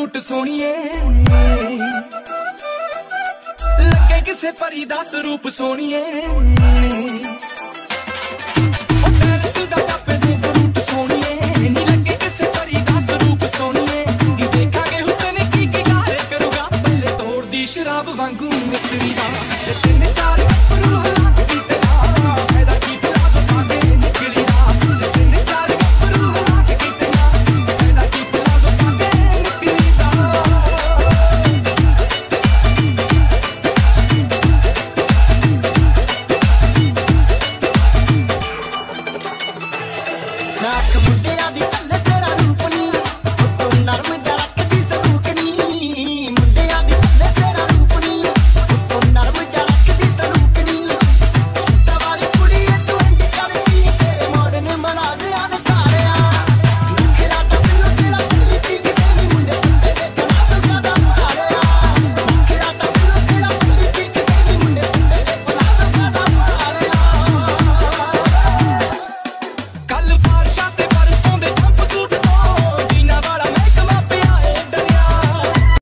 fruit सोनिए लगे किसे परी दा स्वरूप सोनिए फ्रूट सोनिए नी लगे किसे परी दा स्वरूप सोनिए देखांगे हुसन की गाल करूगा पहले तोड़ दी शराब वांगू मित्री दा तीन चार